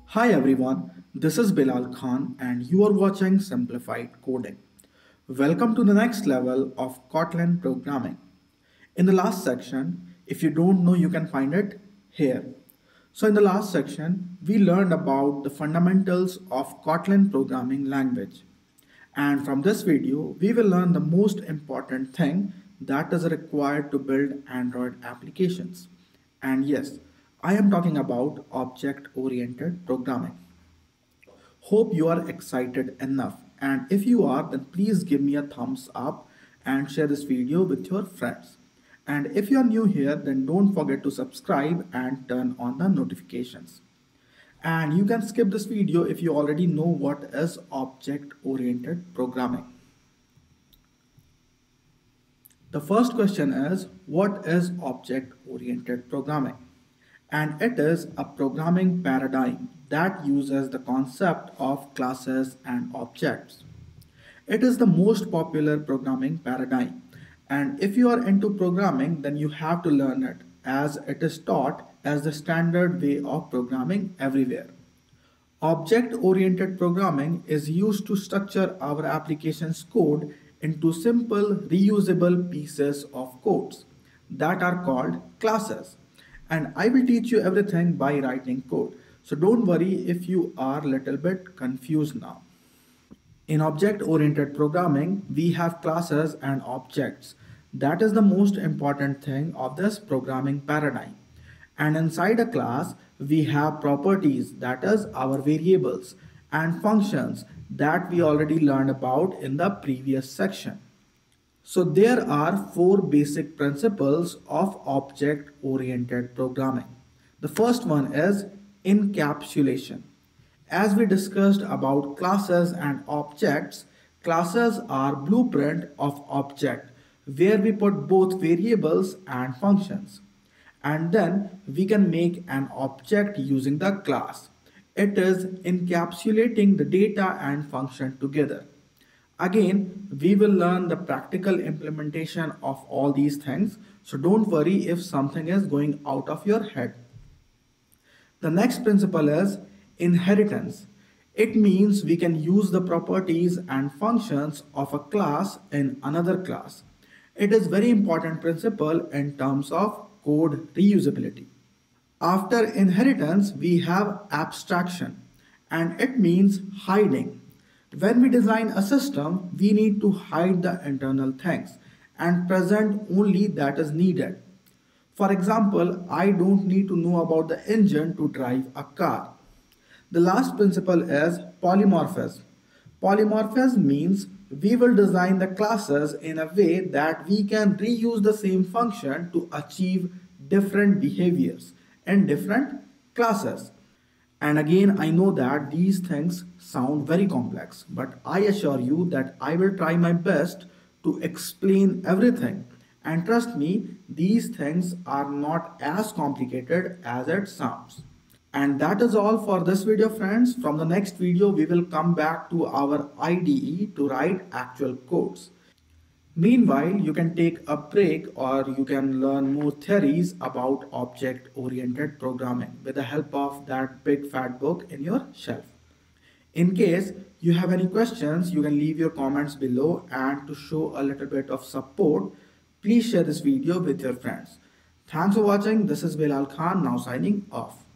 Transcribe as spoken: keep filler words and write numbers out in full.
Hi everyone, this is Bilal Khan and you are watching Simplified Coding. Welcome to the next level of Kotlin programming. In the last section, if you don't know, you can find it here. So in the last section, we learned about the fundamentals of Kotlin programming language. And from this video, we will learn the most important thing that is required to build Android applications. And yes, I am talking about object-oriented programming. Hope you are excited enough, and if you are, then please give me a thumbs up and share this video with your friends. And if you are new here, then don't forget to subscribe and turn on the notifications. And you can skip this video if you already know what is object-oriented programming. The first question is, what is object-oriented programming? And it is a programming paradigm that uses the concept of classes and objects. It is the most popular programming paradigm, and if you are into programming, then you have to learn it, as it is taught as the standard way of programming everywhere. Object-oriented programming is used to structure our application's code into simple, reusable pieces of codes that are called classes. And I will teach you everything by writing code. So don't worry if you are a little bit confused now. In object-oriented programming, we have classes and objects. That is the most important thing of this programming paradigm. And inside a class, we have properties, that is our variables, and functions that we already learned about in the previous section. So there are four basic principles of object-oriented programming. The first one is encapsulation. As we discussed about classes and objects, classes are blueprint of object where we put both variables and functions. And then we can make an object using the class. It is encapsulating the data and function together. Again, we will learn the practical implementation of all these things, so don't worry if something is going out of your head. The next principle is inheritance. It means we can use the properties and functions of a class in another class. It is very important principle in terms of code reusability. After inheritance, we have abstraction, and it means hiding. When we design a system, we need to hide the internal things and present only that is needed. For example, I don't need to know about the engine to drive a car. The last principle is polymorphism. Polymorphism means we will design the classes in a way that we can reuse the same function to achieve different behaviors in different classes. And again, I know that these things sound very complex, but I assure you that I will try my best to explain everything. And trust me, these things are not as complicated as it sounds. And that is all for this video, friends. From the next video, we will come back to our I D E to write actual codes. Meanwhile, you can take a break or you can learn more theories about object-oriented programming with the help of that big fat book in your shelf. In case you have any questions, you can leave your comments below, and to show a little bit of support, please share this video with your friends. Thanks for watching. This is Bilal Khan now signing off.